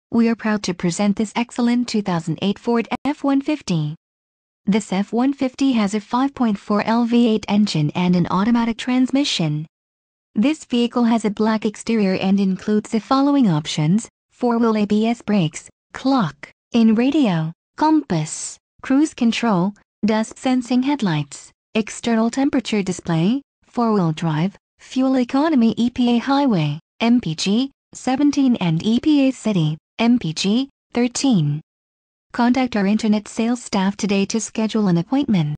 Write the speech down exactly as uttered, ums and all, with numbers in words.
We are proud to present this excellent two thousand eight Ford F one fifty. This F one fifty has a five point four liter V eight engine and an automatic transmission. This vehicle has a black exterior and includes the following options: four-wheel A B S brakes, clock, in radio, compass, cruise control, dusk sensing headlights, external temperature display, four-wheel drive, fuel economy E P A highway, M P G, seventeen and E P A city, M P G, thirteen. Contact our internet sales staff today to schedule an appointment.